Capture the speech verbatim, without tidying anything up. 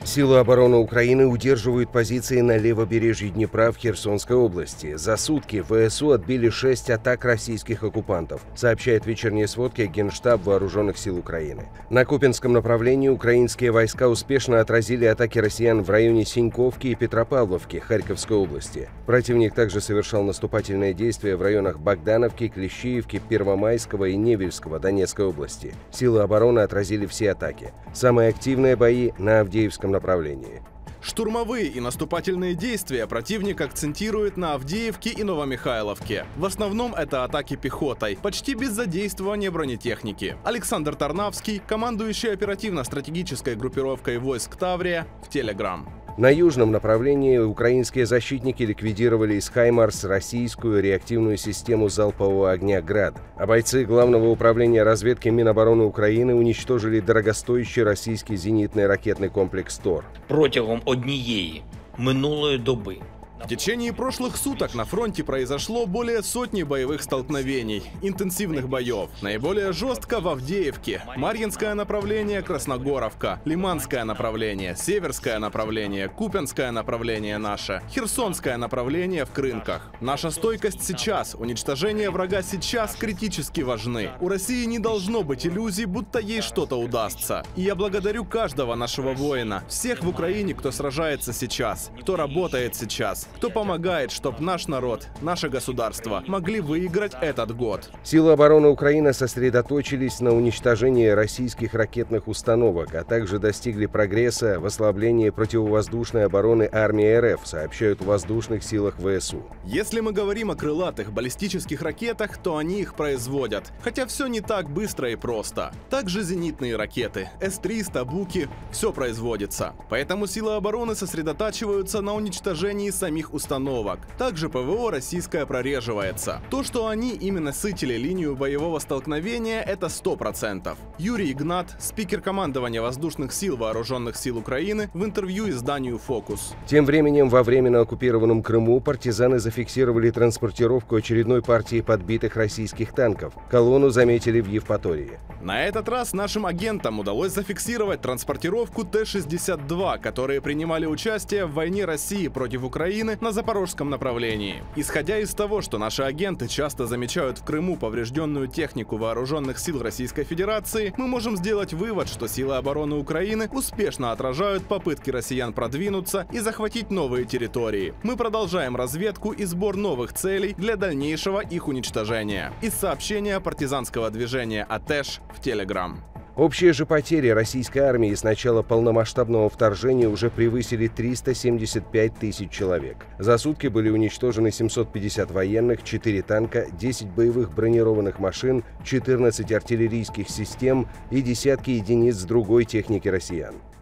Силы обороны Украины удерживают позиции на левобережье Днепра в Херсонской области. За сутки ВСУ отбили шесть атак российских оккупантов, сообщает в вечерней сводке Генштаб Вооруженных сил Украины. На Купянском направлении украинские войска успешно отразили атаки россиян в районе Синьковки и Петропавловки Харьковской области. Противник также совершал наступательные действия в районах Богдановки, Клещиевки, Первомайского и Невельского Донецкой области. Силы обороны отразили все атаки. Самые активные бои на Авдеевском направлении. Штурмовые и наступательные действия противник акцентирует на Авдеевке и Новомихайловке. В основном это атаки пехотой, почти без задействования бронетехники. Александр Тарнавский, командующий оперативно-стратегической группировкой войск Таврия, в Телеграм. На южном направлении украинские защитники ликвидировали из «Хаймарс» российскую реактивную систему залпового огня «Град», а бойцы Главного управления разведки Минобороны Украины уничтожили дорогостоящий российский зенитный ракетный комплекс «Тор». Протягом однієї минулої доби в течение прошлых суток на фронте произошло более сотни боевых столкновений, интенсивных боев. Наиболее жестко в Авдеевке, Марьинское направление, Красногоровка, Лиманское направление, Северское направление, Купянское направление наше, Херсонское направление в Крынках. Наша стойкость сейчас, уничтожение врага сейчас критически важны. У России не должно быть иллюзий, будто ей что-то удастся. И я благодарю каждого нашего воина, всех в Украине, кто сражается сейчас, кто работает сейчас, кто помогает, чтобы наш народ, наше государство могли выиграть этот год. Силы обороны Украины сосредоточились на уничтожении российских ракетных установок, а также достигли прогресса в ослаблении противовоздушной обороны армии РФ, сообщают в воздушных силах ВСУ. Если мы говорим о крылатых баллистических ракетах, то они их производят. Хотя все не так быстро и просто. Также зенитные ракеты, эс триста, Буки, все производится. Поэтому силы обороны сосредотачиваются на уничтожении самих установок. Также ПВО российское прореживается. То, что они именно сытили линию боевого столкновения, это сто процентов. Юрий Игнат, спикер командования воздушных сил Вооруженных сил Украины, в интервью изданию «Фокус». Тем временем во временно оккупированном Крыму партизаны зафиксировали транспортировку очередной партии подбитых российских танков. Колонну заметили в Евпатории. На этот раз нашим агентам удалось зафиксировать транспортировку Т шестьдесят два, которые принимали участие в войне России против Украины на запорожском направлении. Исходя из того, что наши агенты часто замечают в Крыму поврежденную технику вооруженных сил Российской Федерации, мы можем сделать вывод, что силы обороны Украины успешно отражают попытки россиян продвинуться и захватить новые территории. Мы продолжаем разведку и сбор новых целей для дальнейшего их уничтожения. Из сообщения партизанского движения «Атэш» в Телеграм. Общие же потери российской армии с начала полномасштабного вторжения уже превысили триста семьдесят пять тысяч человек. За сутки были уничтожены семьсот пятьдесят военных, четыре танка, десять боевых бронированных машин, четырнадцать артиллерийских систем и десятки единиц другой техники россиян.